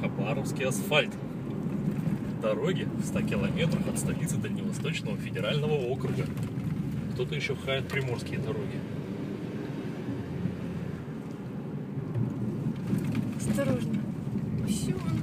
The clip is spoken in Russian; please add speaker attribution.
Speaker 1: Хабаровский асфальт. Дороги в 100 километрах от столицы Дальневосточного федерального округа. Кто-то еще хает приморские дороги.
Speaker 2: Осторожно. Все.